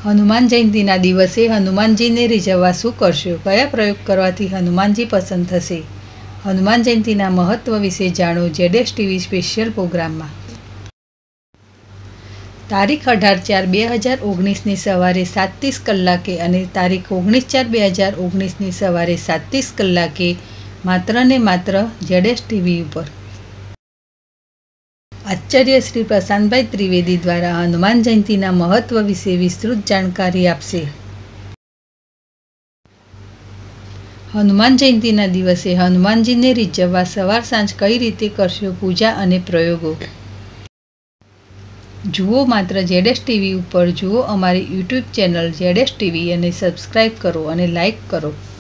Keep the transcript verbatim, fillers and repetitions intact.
હનુમાન જયંતીના દિવસે હનુમાનજીને રીઝવવા શું કરશો? કયા પ્રયોગ કરવાથી હનુમાનજી પસંદ થશે? હનુમાન જયંતીના મહત્વ વિશે જાણો જેડેશ ટીવી સ્પેશિયલ પ્રોગ્રામમાં। તારીખ અઢાર ચાર બે હજાર ઓગણીસની સવારે સાત ત્રીસ કલાકે અને તારીખ ઓગણીસ ચાર બે હજાર ઓગણીસની સવારે સાત ત્રીસ કલાકે માત્ર ને માત્ર જેડેશ ટીવી ઉપર। આચાર્ય શ્રી પ્રશાંતભાઈ ત્રિવેદી દ્વારા હનુમાન જયંતીના મહત્વ વિશે વિસ્તૃત જાણકારી આપશે। હનુમાન જયંતીના દિવસે હનુમાનજીને રીઝવવા સવાર સાંજ કઈ રીતે કરશો પૂજા અને પ્રયોગો? જુઓ માત્ર જેડેશ ટીવી ઉપર, જુઓ અમારી યુટ્યુબ ચેનલ જેડેશ ટીવી અને સબસ્ક્રાઈબ કરો અને લાઈક કરો।